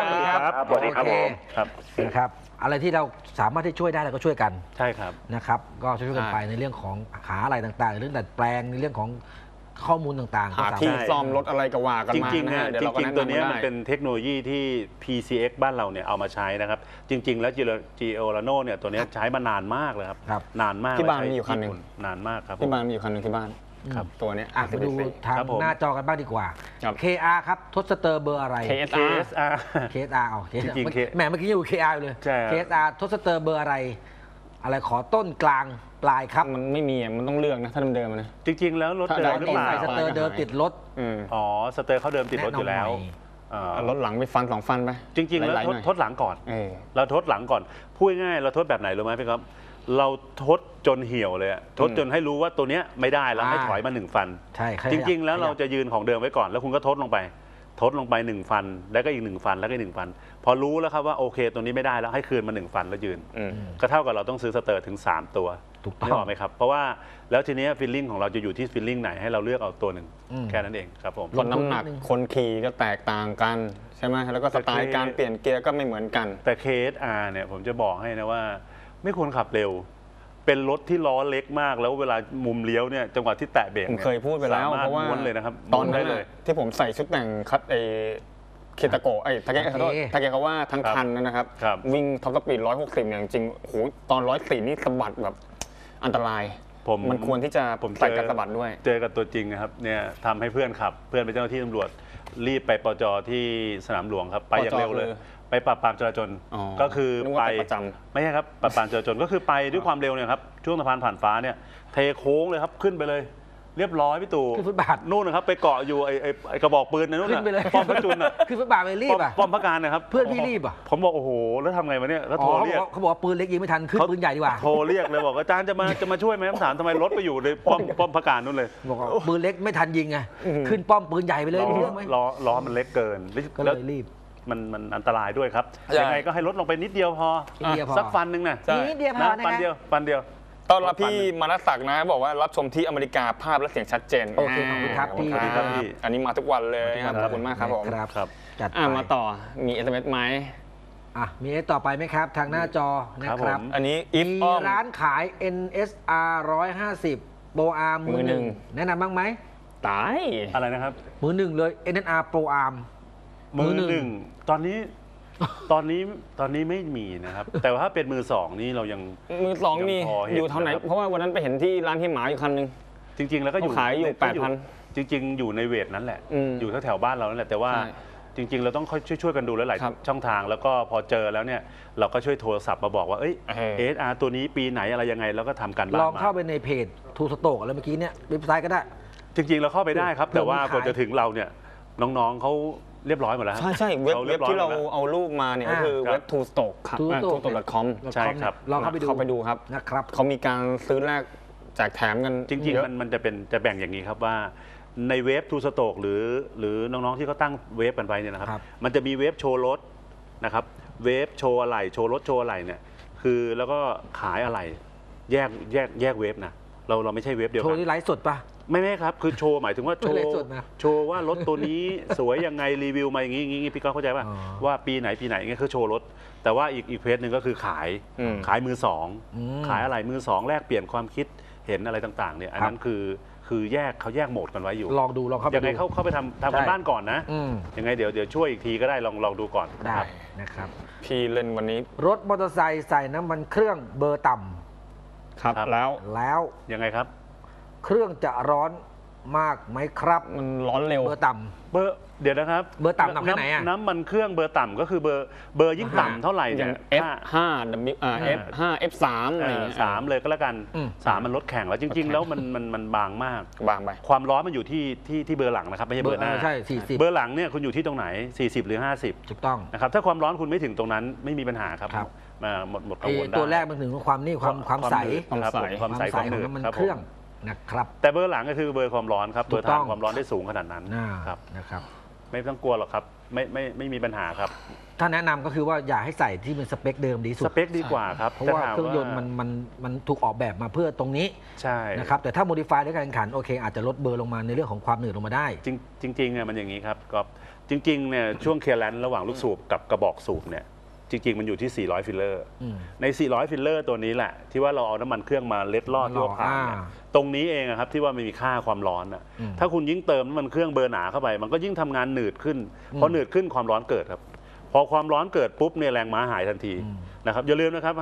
[SPEAKER 5] สวัสดีครับผม
[SPEAKER 4] ครับ
[SPEAKER 3] นะครับอะไรที่เราสามารถที่ช่วยได้เราก็ช่วยกัน
[SPEAKER 4] ใช่ครับ
[SPEAKER 3] นะครับก็ช่วยกันไปในเรื่องของหาอะไรต่างๆเรื่องดัดแปลงในเรื่องของข้อมูลต่างๆก็
[SPEAKER 2] หา
[SPEAKER 3] สามารถ
[SPEAKER 2] ที่ซ่อมรถอะไรก็ว่ากัน
[SPEAKER 4] จ
[SPEAKER 2] มา
[SPEAKER 4] ริงๆ
[SPEAKER 2] นะ
[SPEAKER 4] นะ
[SPEAKER 2] ฮะเดี๋ยว
[SPEAKER 4] จ
[SPEAKER 2] เราก็
[SPEAKER 4] ริง
[SPEAKER 2] แนะ
[SPEAKER 4] ๆ ตัว
[SPEAKER 2] นำ
[SPEAKER 4] เนี้ย
[SPEAKER 2] ได้
[SPEAKER 4] มันเป็นเทคโนโลยีที่ PCX บ้านเราเนี่ยเอามาใช้นะครับจริง ๆ แล้ว Giordano เนี่ยตัวเนี้ยใช้มานานมากเลยครับ
[SPEAKER 3] ครับ
[SPEAKER 4] นานมาก
[SPEAKER 2] ที่บ้าน
[SPEAKER 4] ใช้
[SPEAKER 2] มีอยู่คันหนึ่ง
[SPEAKER 4] ญี่ปุ่นานมากครับผม
[SPEAKER 2] ที่บ้านมีอยู่คันหนึงที่บ้าน
[SPEAKER 3] ครับ
[SPEAKER 2] ตัวเนี้ย
[SPEAKER 3] ไปดูทาง
[SPEAKER 4] ครับผม
[SPEAKER 3] หน้าจอกันบ้างดีกว่า
[SPEAKER 2] ครับ
[SPEAKER 3] KR ครับทศเตอร์เบอร์อะไร
[SPEAKER 2] KSR
[SPEAKER 4] KSR
[SPEAKER 3] KSR อ๋อ
[SPEAKER 4] จริงๆ
[SPEAKER 3] แหมเมื่อกี้อยู่ KR อยู่เลย
[SPEAKER 4] ใช่ครับ
[SPEAKER 3] KSR ทศเตอร์เบอร์อะไรขอต้นกลางปลายครับ
[SPEAKER 2] มันไม่มีมันต้องเลือกนะถ้าเดิมๆนะ
[SPEAKER 4] จริง ๆ แล้วรถ
[SPEAKER 2] ถ้า
[SPEAKER 4] เดิมหรือเปล่า
[SPEAKER 3] ใส่สเตอร์เดิมติดรถ
[SPEAKER 4] อ๋อสเตอร์เขาเดิมติดรถอยู่แล้ว
[SPEAKER 3] แนะนำใหม่
[SPEAKER 2] เอารถหลังไปฟัน2 ฟันไป
[SPEAKER 4] จริง ๆ แล้ว
[SPEAKER 2] ไหลๆหน่อย
[SPEAKER 4] ทดหลังก่อน
[SPEAKER 2] เออ
[SPEAKER 4] เราทดหลังก่อนพูดง่ายๆเราทดแบบไหนรู้ไหมพี่ครับเราทดจนเหี่ยวเลยอะทดจนให้รู้ว่าตัวเนี้ยไม่ได้แล้วให้ถอยมา1 ฟัน
[SPEAKER 3] ใช่
[SPEAKER 4] จริง ๆ แล้วเราจะยืนของเดิมไว้ก่อนแล้วคุณก็ทดลงไป1 ฟันแล้วก็อีก1 ฟันแล้วก็อีก1 ฟัน พอรู้แล้วครับว่าโอเคตัวนี้ไม่ได้แล้วให้คืนมา1 ฟันแล้วยืน ก็เท่ากับเราต้องซื้อสเตอร์ถึง3 ตัว
[SPEAKER 3] ถูกต้อง
[SPEAKER 4] นึกออกไหมครับเพราะว่าแล้วทีนี้ฟีลลิ่งของเราจะอยู่ที่ฟีลลิ่งไหนให้เราเลือกเอาตัวหนึ่งแค่นั้นเองครับผม
[SPEAKER 2] คนน้ำหนักคนขี่ก็แตกต่างกันใช่ไหมแล้วก็สไตล์การเปลี่ยนเกียร์ก็ไม่เหมือนกัน
[SPEAKER 4] แต่ KSR เนี่ยผมจะบอกให้นะว่าไม่ควรขับเร็ว เป็นรถที่ล้อเล็กมากแล้วเวลามุมเลี้ยวเนี่ยจังหวะที่แตะเบรก
[SPEAKER 2] ผมเคยพูดไปแล้ว
[SPEAKER 4] สมถ
[SPEAKER 2] เพราะว่า
[SPEAKER 4] ม้วนเลยนะครับ
[SPEAKER 2] ตอน
[SPEAKER 4] ม้ว
[SPEAKER 2] นั้น
[SPEAKER 4] ได้เลย
[SPEAKER 2] ที่ผมใส่ชุดแต่งคัดเคตาโกะทาเกะทาเกะเขาว่าทั้งคันนะครับ
[SPEAKER 4] ครับ
[SPEAKER 2] วิ่งท็อปสปีด160เนี่ยจริงๆโอ้โหตอน104นี่สะบัดแบบอันตรายมันควรที่จะใส่กันสะบัดด้วย
[SPEAKER 4] เจอกับตัวจริงนะครับเนี่ยทำให้เพื่อนขับเพื่อนเป็นเจ้าหน้าที่ตำรวจรีบไปปจที่สนามหลวงครับไปอย่างเร็วเลย
[SPEAKER 2] คือ
[SPEAKER 4] ไปปราบปรามจราจร
[SPEAKER 2] อ๋อ
[SPEAKER 4] ก็คือ
[SPEAKER 2] นึกว่า
[SPEAKER 4] ไป
[SPEAKER 2] ไปประจำ
[SPEAKER 4] ไม่ใช่ครับปราบปรามจราจรก็คือไปด้วยความเร็วเนี่ยครับช่วงสะพานผ่านฟ้าเนี่ยเทโค้งเลยครับขึ้นไปเลย เรียบร้อยพี่ตู่
[SPEAKER 3] ขึ้นฟุตบาท
[SPEAKER 4] นู่นนะครับไปเกาะอยู่ไอ้กระบอกปืนนั่น
[SPEAKER 3] ขึ้นไปเลย
[SPEAKER 4] ป้อมพระจุลน่ะ
[SPEAKER 3] ขึ้นฟุตบาทไปรีบอ่ะ
[SPEAKER 4] ป้อมพระการนะครับ
[SPEAKER 3] เพื่อนพี่รีบอ่ะ
[SPEAKER 4] ผมบอกโอ้โหแล้วทำไงวะเนี่ยก็
[SPEAKER 3] อ๋
[SPEAKER 4] โท
[SPEAKER 3] อ
[SPEAKER 4] รเรียก
[SPEAKER 3] เขาบอกว่าปืนเล็กยิงไม่ทันขึ้นปืนใหญ่ดีกว่า
[SPEAKER 4] โทรเรียกเลยบอกอาจารย์จะมาช่วยไหมผมถามทำไมรถไปอยู่ในป้อมพระการนู่นเลย
[SPEAKER 3] บอกว่าปืนเล็กไม่ทันยิงไงขึ้นป้อมปืนใหญ่ไปเลยมีเรื่องไหม
[SPEAKER 4] ล้อมันเล็กเกิน
[SPEAKER 3] ก็เล
[SPEAKER 4] แล้ว
[SPEAKER 3] ยรีบ
[SPEAKER 4] มันอันตรายด้วยครับ
[SPEAKER 2] ใช่
[SPEAKER 4] ยังไงก็ให้ลดลงไปนิดเดียวพอ
[SPEAKER 3] นิดเดียวพอ
[SPEAKER 4] สักฟันหนึ่งนะ
[SPEAKER 2] ใช่
[SPEAKER 3] นิดเดียวพอ
[SPEAKER 4] นะ
[SPEAKER 3] นะ
[SPEAKER 4] ฟัน
[SPEAKER 3] คะ
[SPEAKER 4] เดียว
[SPEAKER 2] ต้อนรับพี่มนัสศักดิ์นะบอกว่ารับชมที่อเมริกาภาพและเสียงชัดเจน
[SPEAKER 3] โอเคขอบคุณครับพี่
[SPEAKER 4] สวัสดีครับพี่
[SPEAKER 2] อันนี้มาทุกวันเลยครับขอบคุณมากครับผม
[SPEAKER 3] ครับ
[SPEAKER 4] ครับ
[SPEAKER 3] จัดไป
[SPEAKER 2] มาต่อมี SMS ไหม
[SPEAKER 3] มีต่อไปไหมครับ ทางหน้าจอนะค
[SPEAKER 4] ครั
[SPEAKER 3] รับบ
[SPEAKER 4] ผม
[SPEAKER 2] อันนี้อิฟ
[SPEAKER 3] มี
[SPEAKER 2] อ้อม
[SPEAKER 3] ร้านขาย NSR 150 Pro Arm มือหนึ่ง
[SPEAKER 2] มือหนึ่ง
[SPEAKER 3] แนะนำบ้างไหม
[SPEAKER 2] ตาย
[SPEAKER 4] อะไรนะครับ
[SPEAKER 3] มือหนึ่งเลย NSR Pro Arm
[SPEAKER 4] มือหนึ่งตอนนี้ไม่มีนะครับ แต่ว่าถ้าเป็นมือสองนี่เรายัง
[SPEAKER 2] มือสองมี
[SPEAKER 4] ยังพอเห็น
[SPEAKER 2] อยู่เท่าไหน
[SPEAKER 4] นะครับ
[SPEAKER 2] เพราะว่าวันนั้นไปเห็นที่ร้านที่หมาอยู่คันหนึง
[SPEAKER 4] จริง ๆ แล้วก็อยู่
[SPEAKER 2] เขาขายอยู่
[SPEAKER 4] จริง ๆ อยู่ในเวทนั้นแหละ
[SPEAKER 2] อืม
[SPEAKER 4] อยู่แถวๆบ้านเรานั่นแหละแต่ว่า
[SPEAKER 2] ใช่
[SPEAKER 4] จริง ๆ เราต้องช่วยกันดูหลาย
[SPEAKER 2] ครับ
[SPEAKER 4] ๆช่องทาง แล้วก็พอเจอแล้วเนี่ยเราก็ช่วยโทรศัพท์มาบอกว่าASR ตัวนี้ปีไหนอะไรยังไงแล้วก็ทำกันบ้าน
[SPEAKER 3] ลอง
[SPEAKER 4] มา
[SPEAKER 3] เข้าไปในเพจทูสโตกอะไรเมื่อกี้เนี่ยเว็บไซต์ก็ได้
[SPEAKER 4] จริง ๆ เราเข้าไปได้ครับ
[SPEAKER 3] เผื่อ
[SPEAKER 4] แต่ว่า
[SPEAKER 3] มีขาย
[SPEAKER 4] กว่าจะถึงเราเนี่ยน้องๆเขาเรียบร้อยหมดแล้วครับ
[SPEAKER 2] ใช่เว็บ
[SPEAKER 4] ขา
[SPEAKER 2] เว็บที่เรา
[SPEAKER 4] ยบอยหมดแล้ว
[SPEAKER 2] เอารูปมาเนี่ยก็คือ
[SPEAKER 4] ครับ
[SPEAKER 2] เว็บ Two Stock ครับ 2stock.com
[SPEAKER 4] ใช่ครับ
[SPEAKER 3] ลองเข้าไปดู
[SPEAKER 2] เข้าไปดูครับ
[SPEAKER 3] นะครับ
[SPEAKER 2] เขามีการซื้อแลกแจกแถมกัน
[SPEAKER 4] จริง
[SPEAKER 2] เยอะ
[SPEAKER 4] ๆมันจะแบ่งอย่างนี้ครับว่าในเวฟทูสโตกหรือน้องๆที่เขาตั้งเวฟกันไว้เนี่ยนะครับ
[SPEAKER 3] ครับ
[SPEAKER 4] มันจะมีเวฟโชว์รถนะครับเวฟโชว์อะไรโชว์รถโชว์อะไรเนี่ยคือแล้วก็ขายอะไรแยกเวฟนะเราไม่ใช่เวฟเดียว
[SPEAKER 3] โช
[SPEAKER 4] กั
[SPEAKER 3] ว์
[SPEAKER 4] น
[SPEAKER 3] ที่ไลฟ์สดปะ
[SPEAKER 4] ไม่ครับคือโชว์หมายถึงว่าโช
[SPEAKER 3] ไม่
[SPEAKER 4] ว์
[SPEAKER 3] ได้สดนะ
[SPEAKER 4] โชว์ว่ารถตัวนี้สวยยังไงรีวิวมาอย่างงี้พี่ก็เข้าใจป่ะ
[SPEAKER 3] อ๋อ
[SPEAKER 4] ว่าปีไหนเงี้ยคือโชว์รถแต่ว่าอีกเพจหนึ่งก็คือขาย
[SPEAKER 2] อืม
[SPEAKER 4] ขายมือสอง
[SPEAKER 3] ม
[SPEAKER 4] ขายอะไรมือสองแลกเปลี่ยนความคิดเห็นอะไรต่างๆเนี่ยอันนั้นคือเขาแยกโหมดกันไว้อยู่
[SPEAKER 3] ลองดูลองเข้าไป
[SPEAKER 4] ยังไง
[SPEAKER 3] ดู
[SPEAKER 4] เข้าไปทำกันบ้านก่อนนะ
[SPEAKER 3] อืม
[SPEAKER 4] ยังไงเดี๋ยวช่วยอีกทีก็ได้ลองดูก่อน
[SPEAKER 3] ได้
[SPEAKER 4] นะครับ
[SPEAKER 3] นะครับ
[SPEAKER 2] พี่เล่นวันนี้
[SPEAKER 3] รถมอเตอร์ไซค์ใส่น้ำมันเครื่องเบอร์ต่
[SPEAKER 2] ครับ
[SPEAKER 4] ครับ
[SPEAKER 2] แล้ว
[SPEAKER 3] ำแล้ว
[SPEAKER 4] ยังไงครับ
[SPEAKER 3] เครื่องจะร้อนมากไหมครับ
[SPEAKER 2] มันร้อนเร็ว
[SPEAKER 3] เบอร์ต่
[SPEAKER 4] เบอร์เดี๋ยวนะครับ
[SPEAKER 3] เบอร์ต่ำแค่ไหนอะ
[SPEAKER 4] น้ำมันเครื่องเบอร์ต่ำก็คือเบอร์ยิ่งต่ำเท่าไหร่
[SPEAKER 2] อ
[SPEAKER 4] เนี่
[SPEAKER 2] ย่าง
[SPEAKER 4] ย
[SPEAKER 2] F5 W F5 F3 อะไรอย่างเงี้ย
[SPEAKER 4] สามเลยก็แล้วกัน
[SPEAKER 3] อืม
[SPEAKER 4] สามมันลดแข่งแล้วจริง ๆ แล้วมันบางมาก
[SPEAKER 2] บางไป
[SPEAKER 4] ความร้อนมันอยู่ที่เบอร์หลังนะครับไม่ใช่เบอร์หน้า
[SPEAKER 3] ใช่40
[SPEAKER 4] เบอร์หลังเนี่ยคุณอยู่ที่ตรงไหน 40 หรือ
[SPEAKER 3] ถูกต้อง
[SPEAKER 4] 50นะครับถ้าความร้อนคุณไม่ถึงตรงนั้นไม่มีปัญหาครับ
[SPEAKER 3] ครับ
[SPEAKER 4] มาหมดกั
[SPEAKER 3] ไอ้
[SPEAKER 4] งวลได้
[SPEAKER 3] ตัวแรกมันถึงความนี่ความใส
[SPEAKER 4] ครับผมความใส
[SPEAKER 3] ของน้ำมันเครื่องนะครับ
[SPEAKER 4] แต่เบอร์หลังก็คือเบอร์ความร้อนครับ
[SPEAKER 3] ถู
[SPEAKER 4] เบอก ร์
[SPEAKER 3] ต้
[SPEAKER 4] ทา
[SPEAKER 3] อง
[SPEAKER 4] งความร้อนได้สูงขนาดนั้น
[SPEAKER 3] น่า
[SPEAKER 4] ครับ
[SPEAKER 3] นะครับ
[SPEAKER 4] ไม่ต้องกลัวหรอกครับไม่มีปัญหาครับ
[SPEAKER 3] ถ้าแนะนำก็คือว่าอย่าให้ใส่ที่เป็นสเปคเดิมดีสุด
[SPEAKER 4] สเปคดีกว่าครับ
[SPEAKER 3] เพราะว่าเครื่องยนต์มันถูกออกแบบมาเพื่อตรงนี้
[SPEAKER 4] ใช่
[SPEAKER 3] นะครับแต่ถ้าโมดิฟายด้วยการแข่งขันโอเคอาจจะลดเบอร์ลงมาในเรื่องของความหนืดลงมาได้
[SPEAKER 4] จริงๆมันอย่างนี้ครับก็จริงๆเนี่ยช่วงเคลียร์แลนซ์ระหว่างลูกสูบกับกระบอกสูบเนี่ยจริงๆมันอยู่ที่400ฟิลเลอร์ใน400ฟิลเลอร์ตัวนี้แหละที่ว่าเราเอาน้ำมันเครื่องมาเล็ดลอดทั่วผ่านตรงนี้เองครับที่ว่ามันมีค่าความร้อนอ่ะถ้าคุณยิ่งเติมน้ำมันเครื่องเบอร์หนาเข้าไปมันก็ยิ่งทำงานหนืดขึ้นพอหนืดขึ้นความร้อนเกิดครับพอความร้อนเกิดปุ๊บเนี่ยแรงม้าหายทันทีนะครับอย่าลืมนะครับ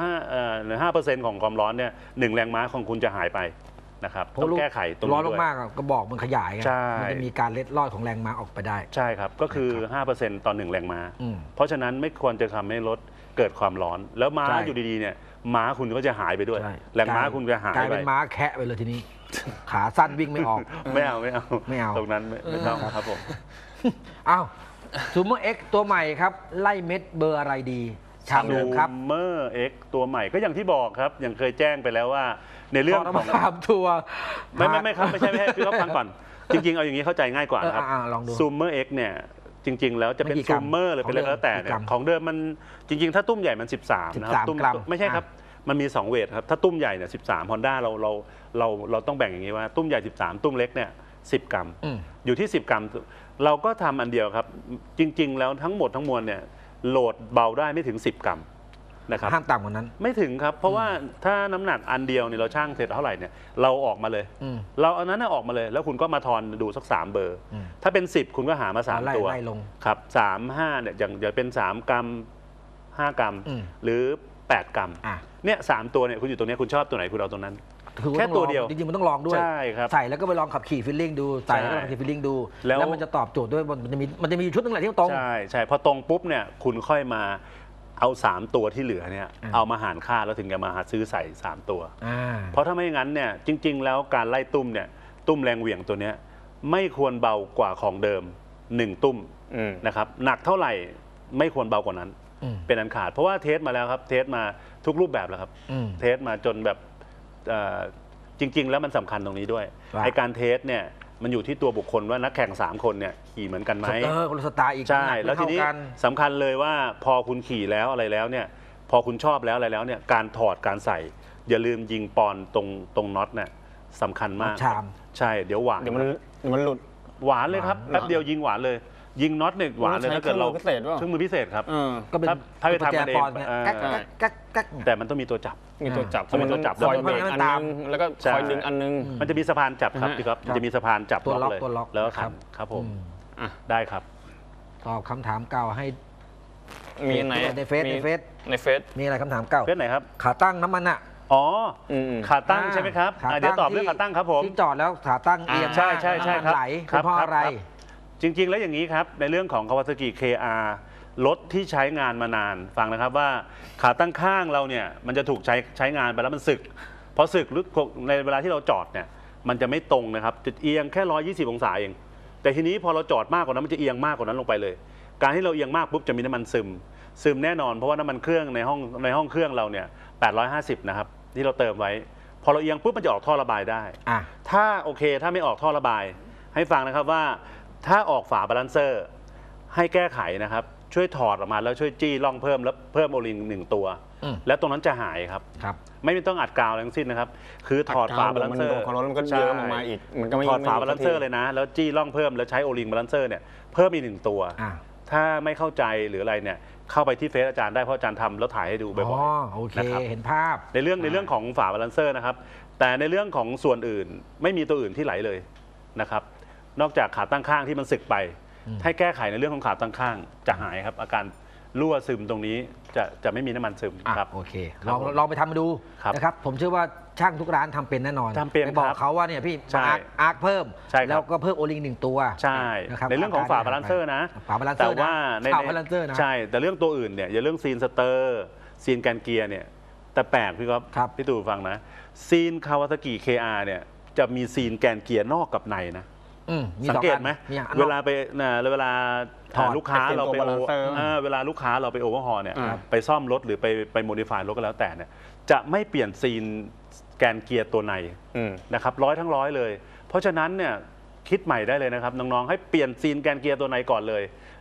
[SPEAKER 4] 5%ของความร้อนเนี่ย1แรงม้าของคุณจะหายไปนะครับต้องแก้ไขตรงนี้ด้วย
[SPEAKER 3] ร้อนมากๆก็บอกมันขยายมันจะมีการเล็ดลอดของแรงม้าออกไปได้
[SPEAKER 4] ใช่ครับก็คือ 5% ต่อ1แรงม้าเพราะฉะนั้นไม่ควรจะทำให้รถเกิดความร้อนแล้วม้าอยู่ดีๆเนี่ยม้าคุณก็จะหายไปด้วยแรงม้าคุณจะหายไป
[SPEAKER 3] กลายเป็นม้าแคะไปเลยทีนี้ขาสั้นวิ่งไม่ออก
[SPEAKER 4] ไม่เอาตรงนั้นไม่ต้องครับผม
[SPEAKER 3] อ้าวซูเมอร์เอ็กตัวใหม่ครับไล่เม็ดเบอร์อะไรดีชามเดิมครับ
[SPEAKER 4] ซูเมอร์เอ็กตัวใหม่ก็อย่างที่บอกครับอย่างเคยแจ้งไปแล้วว่าในเรื่องของ
[SPEAKER 3] ทัว
[SPEAKER 4] ไม่ครับไม่ใช่คือเขาฟังก่อนจริงๆเอาอย่างนี้เข้าใจง่ายกว่าครับซูเมอร์เอ็กเนี่ยจริงๆแล้วจะเป็นซูเมอร์หรือเป็นอะไรแล้วแต่เนี่ยของเดิมมันจริงๆถ้าตุ้มใหญ่มัน13นะครับตุ้มไม่ใช่ครับมันมี2เวทครับถ้าตุ้มใหญ่เนี่ย13 Honda เราต้องแบ่งอย่างนี้ว่าตุ้มใหญ่13ตุ้มเล็กเนี่ย10 กรัมอยู่ที่10 กรัมเราก็ทำอันเดียวครับจริงๆแล้วทั้งหมดทั้งมวลเนี่ยโหลดเบาได้ไม่ถึง10 กรัมนะครับ
[SPEAKER 3] ห้ามต่ำกว่านั้น
[SPEAKER 4] ไม่ถึงครับเพราะว่าถ้าน้ำหนักอันเดียวเนี่ยเราช่างเสร็จเท่าไหร่เนี่ยเราออกมาเลยเราเอานั้นออกมาเลยแล้วคุณก็มาทอนดูสัก3เบอร์ถ้าเป็น10คุณก็หามา3ตัวครับ3 5เนี่ยอย่างจะเป็น3 กรัม5 กรัมหรือ8 กรัมเนี่ย3ตัวเนี่ยคุณอยู่ตรงนี้คุณชอบตัวไหนคุณเอาตรงนั้นแค่ตัวเดียว
[SPEAKER 3] จริงๆมันต้องลองด้วย
[SPEAKER 4] ใช่ครับ
[SPEAKER 3] ใส่แล้วก็ไปลองขับขี่ฟีลลิ่งดูใส่แล้วก็ขับขี่ฟีลลิ่งดูแล้วมันจะตอบโจทย์ด้วยมันจะมีชุดนึงแหละที่ตรง
[SPEAKER 4] ใช่พอตรงปุ๊บเนี่ยคุณค่อยมาเอา3ตัวที่เหลือเนี่ยเอามาหารค่าแล้วถึงจะมาซื้อใส่3ตัวเพราะถ้าไม่งั้นเนี่ยจริงๆแล้วการไล่ตุ้มเนี่ยตุ้มแรงเหวี่ยงตัวเนี้ยไม่ควรเบากว่าของเดิม1ตุ้มนะครับหนักเท่าไหร่ไม่ควรเบากว่านั้นเป็นอันขาดเพราะว่าเทสมาแล้วครับเทสมาทุกรูปแบบแล้วครับเทสมาจนแบบจริงๆแล้วมันสำคัญตรงนี้ด้วยไอการเทสเนี่ยมันอยู่ที่ตัวบุคคลว่านักแข่ง3 คนเนี่ยขี่เหมือนกันไหม
[SPEAKER 3] คนละสไตล์อีก
[SPEAKER 4] ใช่แล้วทีนี้สำคัญเลยว่าพอคุณขี่แล้วอะไรแล้วเนี่ยพอคุณชอบแล้วอะไรแล้วเนี่ยการถอดการใส่อย่าลืมยิงปอนตรงน็อตเนี่ยสำคัญมากใช่เดี๋ยวหวาน
[SPEAKER 2] เดี๋ยวมันหลุด
[SPEAKER 4] หวานเลยครับแป๊บเดียวยิงหวานเลยยิงน็อตเนี่ยหวานเลยถ้าเกิดเราเครื่องมือพิเศษครับ
[SPEAKER 3] ก็เป็น
[SPEAKER 4] ถ้าไปทำกันเองแต่มันต้องมีตัวจับ
[SPEAKER 2] มีตัวจับคอยดึงอันนึงแล้วก็คอยดึงอันนึง
[SPEAKER 4] มันจะมีสะพานจับครับพี่ครับมันจะมีสะพานจับล็อกเลยแล้วก็ขันครับผมได้ครับ
[SPEAKER 3] ตอบคำถามเก่าให้
[SPEAKER 2] มีไหน
[SPEAKER 3] ในเฟซมีอะไรคำถามเก่า
[SPEAKER 4] เฟซไหนครับ
[SPEAKER 3] ขาตั้งน้ำมันอะ
[SPEAKER 4] อ๋อขาตั้งใช่ไหมครับเดี๋ยวตอบเรื่องขาตั้งครับผม
[SPEAKER 3] ที่จอดแล้วขาตั้งเอียง
[SPEAKER 4] ใช่ครับ
[SPEAKER 3] ไหลเพราะอะไร
[SPEAKER 4] จริงๆแล้วอย่างนี้ครับในเรื่องของ Kawasaki KR รถที่ใช้งานมานานฟังนะครับว่าขาตั้งข้างเราเนี่ยมันจะถูกใช้งานไปแล้วมันสึกพอสึกหรือในเวลาที่เราจอดเนี่ยมันจะไม่ตรงนะครับจะเอียงแค่120องศาเองแต่ทีนี้พอเราจอดมากกว่านั้นมันจะเอียงมากกว่านั้นลงไปเลยการที่เราเอียงมากปุ๊บจะมีน้ำมันซึมแน่นอนเพราะว่าน้ำมันเครื่องในห้องเครื่องเราเนี่ย850นะครับที่เราเติมไว้พอเราเอียงปุ๊บมันจะออกท่อระบายได้ถ้าโอเคถ้าไม่ออกท่อระบายให้ฟังนะครับว่าถ้าออกฝาบาลานเซอร์ให้แก้ไขนะครับช่วยถอดออกมาแล้วช่วยจี้ร่องเพิ่มแล้วเพิ่มโอลิง1ตัวแล้วตรงนั้นจะหายครับไม่ต้องอัดกาวอะไรทั้งสิ้นนะครับคือถอดฝาบาลานเซอร์
[SPEAKER 2] ของรถมันก็เยอะมาอีกมันก็ไม่
[SPEAKER 4] ถอดฝาบาลานเซอร์เลยนะแล้วจี้ร่องเพิ่มแล้วใช้โอลิงบาลานเซอร์เนี่ยเพิ่มอีก1ตัวถ้าไม่เข้าใจหรืออะไรเนี่ยเข้าไปที่เฟซอาจารย์ได้เพราะอาจารย์ทำแล้วถ่ายให้ดูบ่อย
[SPEAKER 3] ๆนะครับเห็นภาพ
[SPEAKER 4] ในเรื่องของฝาบาลานเซอร์นะครับแต่ในเรื่องของส่วนอื่นไม่มีตัวอื่นที่ไหลเลยนะครับนอกจากขาตั้งข้างที่มันสึกไปให้แก้ไขในเรื่องของขาตั้งข้างจะหายครับอาการรั่วซึมตรงนี้จะไม่มีน้ำมันซึมครับ
[SPEAKER 3] โอเคลองไปทำมาดูนะครับผมเชื่อว่าช่างทุกร้านทำเป็นแน่นอน
[SPEAKER 4] ไป
[SPEAKER 3] บอกเขาว่าเนี่ยพี่อาร์คเพิ่มแล้วก็เพิ่มโอลิง1ตัว
[SPEAKER 4] ใช่ในเรื่องของฝาบาลานเซอร์นะแต่ว่าในใช่แต่เรื่องตัวอื่นเนี่ยอย่าเรื่องซีนสเตอร์ซีนแกนเกียร์เนี่ยแต่แปลกพี่ครับพี่ตู่ฟังนะซีนคาวาซากิ KR เนี่ยจะมีซีนแกนเกียร์นอกกับในนะสังเกตไหมเวลาไปเวลาลูกค้าเราไปเวลาลูกค้าเราไปโอเวอร์ฮอลเนี่ยไปซ่อมรถหรือไปโมดิฟายรถก็แล้วแต่เนี่ยจะไม่เปลี่ยนซีนแกนเกียร์ตัวในนะครับ100 ทั้ง 100เลยเพราะฉะนั้นเนี่ยคิดใหม่ได้เลยนะครับน้องๆให้เปลี่ยนซีนแกนเกียร์ตัวในก่อนเลย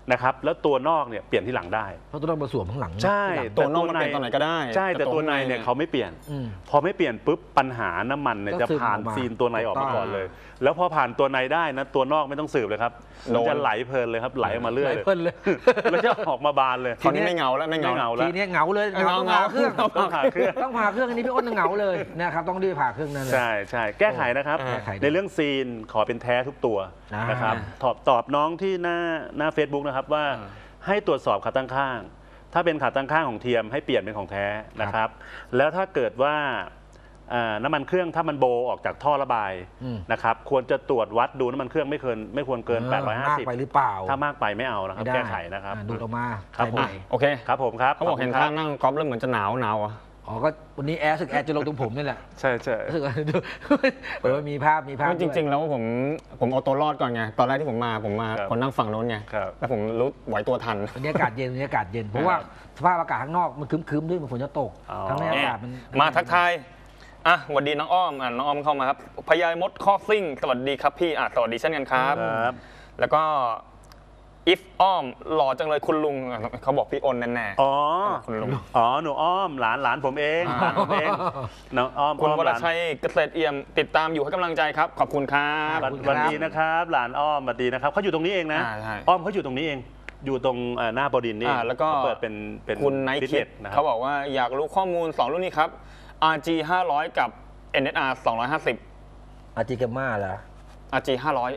[SPEAKER 4] นะครับแล้วตัวนอกเนี่ยเปลี่ยนที่หลังได้
[SPEAKER 3] เพราะตัวนอกมาสวมข้างหลัง
[SPEAKER 4] ใช่
[SPEAKER 2] ตัวนอกมันเปลี่ยนตอนไหนก็ได้
[SPEAKER 4] ใช่แต่ตัวในเนี่ยเขาไม่เปลี่ยนพอไม่เปลี่ยนปุ๊บปัญหาน้ำมันเนี่ยจะผ่านซีนตัวในออกมาก่อนเลยแล้วพอผ่านตัวในได้นะตัวนอกไม่ต้องสืบเลยครับมันจะไหลเพลินเลยครับไหลออกมาเรื่อยเลยแล้วจะออกมาบานเลย
[SPEAKER 2] ทีนี้ไม่เหงาแล้วไม่เหงา
[SPEAKER 3] ทีนี้เหงาเลยต้องผ่าเครื่อง
[SPEAKER 4] ต้องผ่าเค
[SPEAKER 3] รื่องอันนี้พี่อ้นเหงาเลยนะครับต้องรีบผ่าเครื่องนั่นเลย
[SPEAKER 4] ใช่แก้ไขนะครับในเรื่องซีนขอเป็นแท้ทุกตัวนะครับตอบน้องที่หน้า Facebook นะครับว่าให้ตรวจสอบขาตั้งข้างถ้าเป็นขาตั้งข้างของเทียมให้เปลี่ยนเป็นของแท้นะครับแล้วถ้าเกิดว่าน้ำมันเครื่องถ้ามันโบออกจากท่อระบายนะครับควรจะตรวจวัดดูน้ำมันเครื่องไม่ควรเกิน850
[SPEAKER 3] ไปหรือเปล่า
[SPEAKER 4] ถ้ามากไปไม่เอานะครับแก้ไขนะครับ
[SPEAKER 3] ดูดออกมา
[SPEAKER 4] ครับผม
[SPEAKER 2] โอเค
[SPEAKER 4] ครับผมครับ
[SPEAKER 2] เขาบอกเห็นท่านั่งก๊อฟแล้วเหมือนจะหนาวอ่ะ
[SPEAKER 3] อ๋อก็วันนี้แอร์สึกแอร์จะลงตรงผมนี่แหละ
[SPEAKER 4] ใช่
[SPEAKER 3] รู้สึกว่ามีภาพ
[SPEAKER 2] จริงๆแล้วผมเอาตัวรอดก่อนไงตอนแรกที่ผมมาคนนั่งฝั่งโน้นไงแล้วผมรู้ไหวตัวทัน
[SPEAKER 3] วันนี้อากาศเย็นเพราะว่าสภาพอากาศข้างนอกมันคึ้มด้วยมันฝนจะตกทำให้อากาศมัน
[SPEAKER 2] มาทักทายสวัสดีน้องอ้อมน้องอ้อมเข้ามาครับพญามดข้อซิ่งสวัสดีครับพี่สวัสดีเช่นกันครับแล้วก็if อ้อมหล่อจังเลยคุณลุงเขาบอกพี่อ้นแน่
[SPEAKER 4] ๆคุณลุงหนูอ้อมหลานผมเองน้องอ้อม
[SPEAKER 2] คุณวรชัยเกษตรเอี่ยมติดตามอยู่ให้กำลังใจครับขอบคุณครับ
[SPEAKER 4] สวัสดีนะครับหลานอ้อมสวัสดีนะครับเขาอยู่ตรงนี้เองนะอ้อมเขาอยู่ตรงนี้เองอยู่ตรงหน้าบดินนี่
[SPEAKER 2] แล้วก็
[SPEAKER 4] เปิดเป็น
[SPEAKER 2] คุณไนท์คิดเขาบอกว่าอยากรู้ข้อมูล2รุ่นนี้ครับ RG 500กับ NSR 250
[SPEAKER 3] RG กับม่าเหรอ
[SPEAKER 2] RG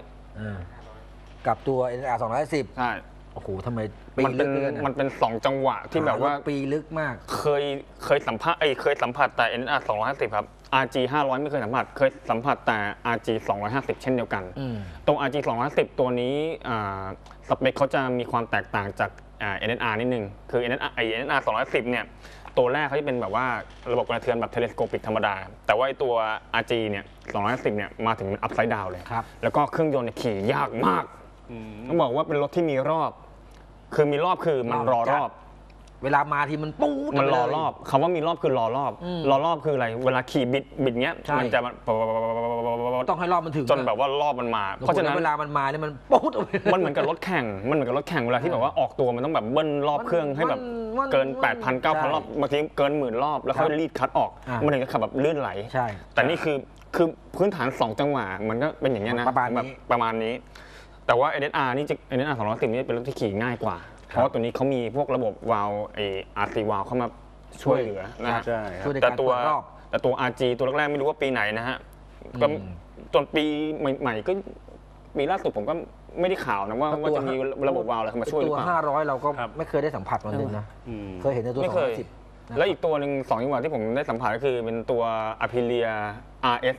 [SPEAKER 2] 500
[SPEAKER 3] กับตัว NSR 210
[SPEAKER 2] ใช่
[SPEAKER 3] โอ้โหทำไม
[SPEAKER 2] มันเป็น2จังหวะที่แบบว่า
[SPEAKER 3] ปีลึกมาก
[SPEAKER 2] เคยสัมผัสแต่ NSR 250ครับ RG 500ไม่เคยสัมผัสเคยสัมผัสแต่ RG 250เช่นเดียวกันตรง RG 250ตัวนี้สเปคเขาจะมีความแตกต่างจากNSR นิดนึงคือ NSR 210เนี่ยตัวแรกเขาจะเป็นแบบว่าระบบกระเทือนแบบเทเลสโคปิกธรรมดาแต่ว่าตัว RG เนี่ย250เนี่ยมาถึงอัพไซด์ดาวเลยแล้วก็เครื่องยนต์ขี่ยากมากต้องบอกว่าเป็นรถที่มีรอบคือมีรอบคือมันรอรอบ
[SPEAKER 3] เวลามาทีมันปู๊ด
[SPEAKER 2] มันรอรอบคำว่ามีรอบคือรอรอบคืออะไรเวลาขี่บิดเงี้ยมันจะ
[SPEAKER 3] ต้องให้รอบมันถึง
[SPEAKER 2] จนแบบว่ารอบมันมา
[SPEAKER 3] เพราะฉะนั้นเวลามันมาเนี่ยมันปู๊ด
[SPEAKER 2] มันเหมือนกับรถแข่งเวลาที่แบบว่าออกตัวมันต้องแบบเบิ้ลรอบเครื่องให้แบบเกิน 8,000 9,000 รอบบางทีเกิน10,000 รอบแล้วค่อยรีดคัดออกมันถึงจะขับแบบลื่นไหลแต่นี่คือพื้นฐาน2จังหวะมันก็เป็นอย่างเงี้ยนะประมาณนี้แต่ว่า NSR 210นี่เป็นรถที่ขี่ง่ายกว่าเพราะตัวนี้เขามีพวกระบบวาล์วRC วาล์วเข้ามาช่วยเหลือนะฮะแต่ตัว RG ตัวแรกๆไม่รู้ว่าปีไหนนะฮะก็จนปีใหม่ๆก็ปีล่าสุดผมก็ไม่ได้ข่าวนะว่าจะมีระบบวาล์วอะไรเข้ามาช่วยหรือเปล่า
[SPEAKER 3] ตัว500เราก็ไม่เคยได้สัมผัสมันเลยนะเคยเห็นในตัว210
[SPEAKER 2] แล้วอีกตัวหนึ่ง2จังหวะที่ผมได้สัมผัสก็คือเป็นตัว Aprilia RS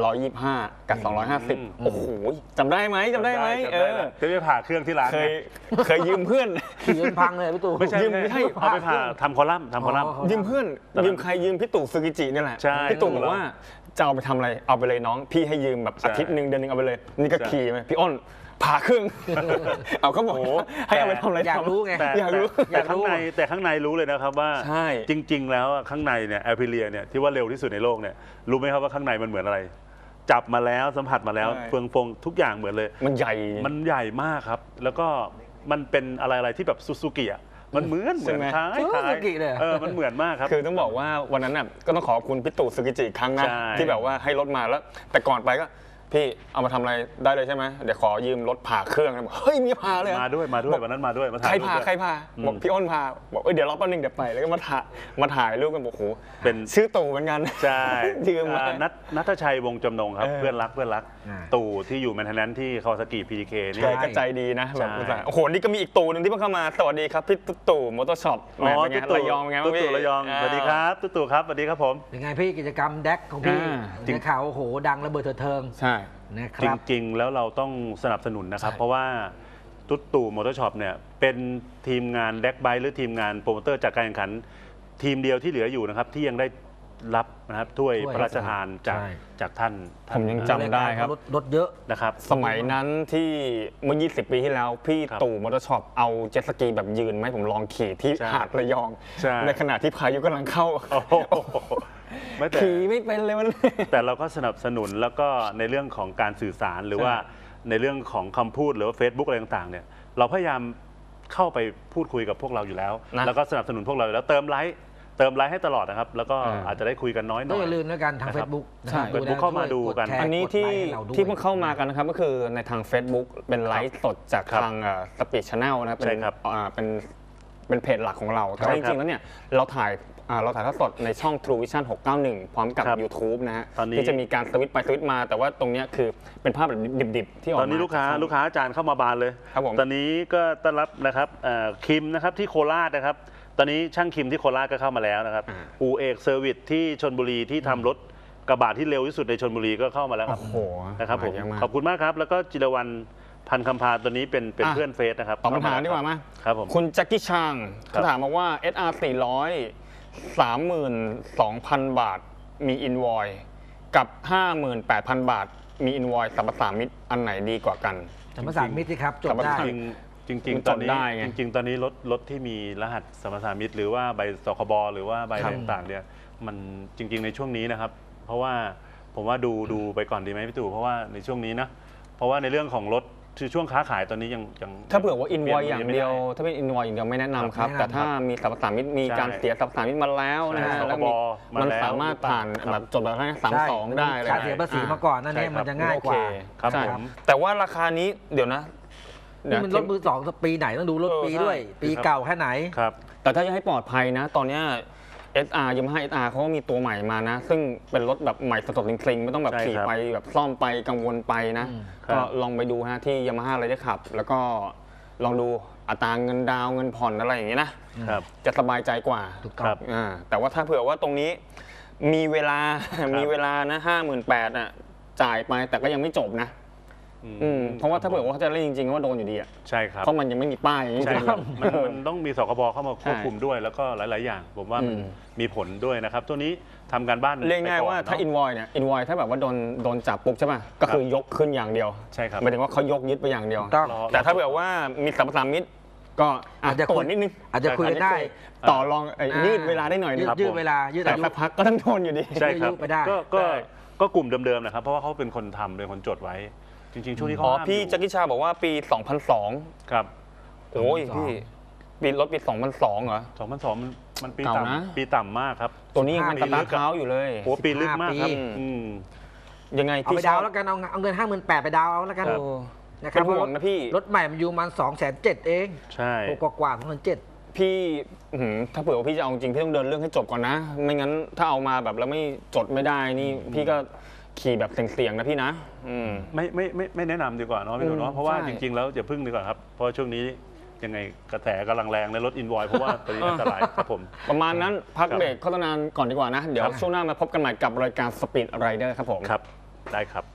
[SPEAKER 2] 125กับ250โอ้โหจำได้ไหม
[SPEAKER 4] จะไปผ่าเครื่องที่ร้าน
[SPEAKER 2] เคยยืมเพื่อน
[SPEAKER 3] ยืมพังเลยพี่ตู่
[SPEAKER 4] ไม่ใช่เอาไปผ่าทำคอลัมน์
[SPEAKER 2] ยืมเพื่อนยืมใครยืมพี่ตู่ซูกิจินี่แหละพี่ตู่บอกว่าจะเอาไปทำอะไรเอาไปเลยน้องพี่ให้ยืมแบบอาทิตย์นึงเดือนนึงเอาไปเลยนี่ก็ขี่ไหมพี่อ้นผ่าเครื่องเอาเขาบอกให้เอาไปทำอะไร
[SPEAKER 3] อยากรู้ไง
[SPEAKER 4] แต่ข้างในรู้เลยนะครับว่าจริงๆแล้วข้างในเนี่ยแอพิเลียเนี่ยที่ว่าเร็วที่สุดในโลกเนี่ยรู้ไหมครับว่าข้างในมันเหมือนอะไรจับมาแล้วสัมผัสมาแล้วเฟืองฟงทุกอย่างเหมือนเลย
[SPEAKER 2] มันให
[SPEAKER 4] ญ่มากครับแล้วก็มันเป็นอะไรที่แบบซูซูกิอ่ะมันเหมือนคล้ายมันเหมือนมากครับ
[SPEAKER 2] คือต้องบอกว่าวันนั้นน่ะก็ต้องขอบคุณพี่ตู่ซูกิจิครั้งนะที่แบบว่าให้รถมาแล้วแต่ก่อนไปก็พี่เอามาทำอะไรได้เลยใช่ไหมเดี๋ยวขอยืมรถผ่าเครื่องนะบอกเฮ้ยมีผ่าเลย
[SPEAKER 4] มาด้วยวันนั้นมาด้วย
[SPEAKER 2] ใครผ่าบอกพี่อ้นผ่าบอกเดี๋ยวรอแป๊บนึงเดี๋ยวไปแล้วก็มาถ่ายรูปกันบอกโหเป็นชื่อตู่เหมือนกัน
[SPEAKER 4] ใช่ยืมนัทชัยวงจำนงครับเพื่อนรักตู่ที่อยู่แมนเทนแนนซ์ที่คาวาซากิ PDK นี่
[SPEAKER 2] ก็ใจดีนะแบบโอ้โหนี่ก็มีอีกตู่นึงที่เพิ่งเข้ามาสวัสดีครับพี่ตู่มอเตอร์ช็อป
[SPEAKER 4] ระยองไงตู่ระยองสวัสดีครับตู่ครับสวัสดีครับผม
[SPEAKER 3] ยังไงพี่กิจกรรมแดกของพี่ในข่าวโอ้โหดังระเบิดเทิง
[SPEAKER 2] ใช่
[SPEAKER 4] จริงๆแล้วเราต้องสนับสนุนนะครับเพราะว่าตู่มอเตอร์ช็อปเนี่ยเป็นทีมงานแดกไบค์หรือทีมงานโปรโมเตอร์จากการแข่งขันทีมเดียวที่เหลืออยู่นะครับที่ยังได้รับนะครับถ้วยพระราชทานจากท่าน
[SPEAKER 2] ผมยังจำได้ครับ
[SPEAKER 3] รถเยอะ
[SPEAKER 2] นะครับสมัยนั้นที่เมื่อ20 ปีที่แล้วพี่ตู่มอเตอร์ช็อปเอาเจ็ตสกีแบบยืนไหมผมลองขี่ที่หาดระยองในขณะที่พายุกำลังเข้าขี่ไม่เป็นเลยมัน
[SPEAKER 4] แต่เราก็สนับสนุนแล้วก็ในเรื่องของการสื่อสารหรือว่าในเรื่องของคำพูดหรือว่า Facebook อะไรต่างๆเนี่ยเราพยายามเข้าไปพูดคุยกับพวกเราอยู่แล้ว
[SPEAKER 2] นะ
[SPEAKER 4] แล้วก็สนับสนุนพวกเราอยู่แล้วเติมไลค์ให้ตลอดนะครับแล้วก็อาจจะได้คุยกันน้อยหน่
[SPEAKER 3] ก็
[SPEAKER 4] อย
[SPEAKER 3] อย่าลืมแล้วกันทาง
[SPEAKER 4] นะครับ
[SPEAKER 3] Facebook
[SPEAKER 2] ใช่
[SPEAKER 4] Facebook เข้ามาดูกัน
[SPEAKER 2] อันนี้ที่เพิ่งเข้ามากันนะครับก็คือในทาง Facebook เป็นไลฟ์สดจาก
[SPEAKER 4] ครับ
[SPEAKER 2] ทางSpeed Channel นะครับ
[SPEAKER 4] ใช่ครับ
[SPEAKER 2] เป็นเพจหลักของเราแต่ว่าจริงๆแล้วเนี่ยเราถ่ายทอดสดในช่อง True Vision 691 พร้อมกับ
[SPEAKER 4] ครับ
[SPEAKER 2] YouTube นะฮะ
[SPEAKER 4] ตอนนี้
[SPEAKER 2] ที่จะมีการสวิตช์ไปสวิตช์มา แต่ว่าตรงเนี้ยคือเป็นภาพแบบดิบๆที่ออก
[SPEAKER 4] ต
[SPEAKER 2] มา
[SPEAKER 4] อนนี้ลูกค้าอาจารย์เข้ามาบานเลย
[SPEAKER 2] ครับผม
[SPEAKER 4] ตอนนี้ก็ต้อนรับนะครับคิมนะครับที่โคราชนะครับตอนนี้ช่างคิมที่โคราชก็เข้ามาแล้วนะครับอูเอกเซอร์วิสที่ชลบุรีที่ทำรถกระบะที่เร็วที่สุดในชลบุรีก็เข้ามาแล้วครับ
[SPEAKER 2] โอ้โห
[SPEAKER 4] นะครับผม
[SPEAKER 2] าเยอะาก
[SPEAKER 4] ขอบคุณมากครับแล้วก็จิรวรรณพันคำพาตัวนี้เป็นเพื่อนเฟซนะครับ
[SPEAKER 2] ตอบคำถามดีกว่ามั้ย
[SPEAKER 4] ครับผม
[SPEAKER 2] คุณแจ็คกี้ชาง
[SPEAKER 4] ครับ
[SPEAKER 2] เขาถามมาว่า SR 400 32,000 บาทมีอินวอยกับ 58,000 บาทมีอินวอยสัมปทานมิตรอันไหนดีกว่ากัน
[SPEAKER 3] สัมภาษามิตรสิครับจดได้
[SPEAKER 4] จริง
[SPEAKER 2] มัน
[SPEAKER 4] ๆตอนนี้
[SPEAKER 2] จดได้ไง
[SPEAKER 4] จริงๆตอนนี้รถที่มีรหัสสัมปทานมิตรหรือว่าใบสคบหรือว่าใบ
[SPEAKER 2] ครับ
[SPEAKER 4] ต่างๆเนี่ยมันจริง ๆในช่วงนี้นะครับ เพราะว่าผมว่าดูไปก่อนดีไหมพี่ตู่เพราะว่าในช่วงนี้นะเพราะว่าในเรื่องของรถคือช่วงค้าขายตอนนี้ยัง
[SPEAKER 2] ถ้าเผื่อว่าอินวอย
[SPEAKER 4] ปลี่
[SPEAKER 2] อย่างเดียว ถ้าเป็นอินวอยอย่างเดียวไม่แนะนำครับ
[SPEAKER 3] ไม่แนะนำ
[SPEAKER 2] แต่ถ้ามีสัมปทานมิตรมีการ
[SPEAKER 4] ใช่
[SPEAKER 2] เสียสัมปทานมิตรมาแล้วนะฮะ
[SPEAKER 4] ใช่
[SPEAKER 2] แล้ว
[SPEAKER 4] สคบ
[SPEAKER 2] มัน
[SPEAKER 4] มาแล้ว
[SPEAKER 2] สามารถผ่าน
[SPEAKER 4] ครับ
[SPEAKER 2] แบบจดแบบ32ได้เลย
[SPEAKER 3] ขาดเสียภาษีมาก่อนนั่นเอง
[SPEAKER 4] ใช่ครับ
[SPEAKER 3] มันจะง่ายกว่า
[SPEAKER 2] โอเค
[SPEAKER 4] ครับ
[SPEAKER 2] ใช่
[SPEAKER 4] ผม
[SPEAKER 2] แต่ว่าราคานี้เดี๋ยวนะ
[SPEAKER 3] นี่มันรถมือสองปีไหนต้องดูรถปีด้วย ปีเก่าแค่ไหน
[SPEAKER 4] ครับ
[SPEAKER 2] แต่ถ้าจะให้ปลอดภัยนะ ตอนเนี้ย SR Yamaha SR เขาก็มีตัวใหม่มานะ ซึ่งเป็นรถแบบใหม่สดๆจริงๆไม่ต้องแบบ
[SPEAKER 4] ใช่
[SPEAKER 2] ขี่
[SPEAKER 4] ครับ
[SPEAKER 2] ไปแบบซ่อมไปกังวลไปนะ
[SPEAKER 4] ครับ
[SPEAKER 2] ก็ลองไปดูฮะที่ Yamaha เลยได้ขับ แล้วก็ลองดูอัตราเงินดาวน์เงินผ่อนอะไรอย่างเงี้ยนะครับ จะสบายใจกว่า
[SPEAKER 3] ถูก
[SPEAKER 4] ค
[SPEAKER 3] ต้อ
[SPEAKER 4] รั
[SPEAKER 3] ง
[SPEAKER 4] บ
[SPEAKER 2] แต่ว่าถ้าเผื่อว่าตรงนี้มีเวลา มีเวลานะ58,000น่ะจ่ายไปแต่ก็ยังไม่จบนะเพราะว่าถ้าเผื่อว่าเขาจะเล่นจริงๆว่าโดนอยู่ดีอ่ะ
[SPEAKER 4] ใช่ครับ
[SPEAKER 2] เพราะมันยังไม่มีป้ายจริ
[SPEAKER 4] ใช่
[SPEAKER 2] ง
[SPEAKER 4] ครับ
[SPEAKER 2] ๆ
[SPEAKER 4] มันต้องมีสคบเข้ามาควบคุมด้วย แล้วก็หลาย ๆ อย่าง ผมว่ามันมีผลด้วยนะครับ ตัวนี้ทำการบ้าน
[SPEAKER 2] เรียกง่ายว่าถ้าอินวอยเนี่ยอินวอยถ้าแบบว่าโดนจับปุ๊บใช่ป่ะก็คือยกขึ้นอย่างเดียว
[SPEAKER 4] ใช่ครับ
[SPEAKER 2] หมายถึงว่าเขายกยึดไปอย่างเดียว
[SPEAKER 3] ถูกต้อง
[SPEAKER 2] แต่ถ้าแบบว่ามีสัมปทานมิตรก็อาจจะตรวจนิดนึง
[SPEAKER 3] อาจจะคุยกันได้
[SPEAKER 2] ต่อรองยืดเวลาได้หน่อยนึง
[SPEAKER 3] ยืดเวลายืด
[SPEAKER 2] แต่
[SPEAKER 3] อายุ
[SPEAKER 2] สักพักก็ต้องโดนอยู่ดี
[SPEAKER 4] ใช่ครับ
[SPEAKER 3] ยืดไปได้
[SPEAKER 4] ก็กลุ่มเดิม ๆ นะครับ เพราะว่าเขาเป็นคนทำเป็นคนจดไว้ จริง ๆ ช่วงที่เขา
[SPEAKER 2] อ๋อ
[SPEAKER 4] ห้าม
[SPEAKER 2] พี่
[SPEAKER 4] อยู่
[SPEAKER 2] แจ็คกี้ชาบอกว่าปี 2002
[SPEAKER 4] ครับ
[SPEAKER 2] โอ้ยพี่รถปี 2002 เหรอ
[SPEAKER 4] 2002มันปี
[SPEAKER 2] เก่านะ
[SPEAKER 4] ปีต่ำมากครับ
[SPEAKER 2] ตัวนี้ยังเป็นส
[SPEAKER 3] 15
[SPEAKER 2] ตาร์ทเท้าอยู่เลย
[SPEAKER 4] โอ้ปีลึกมากครับ
[SPEAKER 3] ปี
[SPEAKER 2] ยังไง
[SPEAKER 3] เอา
[SPEAKER 2] พี่
[SPEAKER 3] ไป
[SPEAKER 2] ช
[SPEAKER 3] ดา
[SPEAKER 2] อ
[SPEAKER 3] ว
[SPEAKER 2] บ
[SPEAKER 3] แล้วกันเอาเงิน 58,000ไปดาวเอาแล้วกัน
[SPEAKER 2] เออ
[SPEAKER 3] นะค
[SPEAKER 2] เป็
[SPEAKER 3] รับ
[SPEAKER 2] นห่วงนะพี่
[SPEAKER 3] รถใหม่มันอยู่ประมาณ207,000เอง
[SPEAKER 4] ใช่
[SPEAKER 3] กว่า2,700
[SPEAKER 2] พี่ถ้าเผื่อว่าพี่จะเอาจริงพี่ต้องเดินเรื่องให้จบก่อนนะ ไม่งั้นถ้าเอามาแบบแล้วไม่จดไม่ได้นี่พี่ก็ขี่แบบเสี่ยงๆนะพี่นะ
[SPEAKER 4] ไม่แนะนำดีกว่าเนาะพี่หนุ่มเนาะเพราะว่า
[SPEAKER 2] ใช่
[SPEAKER 4] จริง ๆ แล้วอย่าพึ่งดีกว่าครับ เพราะช่วงนี้ยังไงกระแสกำลังแรงในรถอินวอยเพราะว่าตัวนี้อันตรายครับผม
[SPEAKER 2] ประมาณนั้นพัก
[SPEAKER 4] ครับ
[SPEAKER 2] เบรกโฆษณาก่อนดีกว่านะ เดี๋ยวช่วงหน้ามาพบกันใหม่กับรายการ Speed Rider ครับผม
[SPEAKER 4] ครับได้ครับ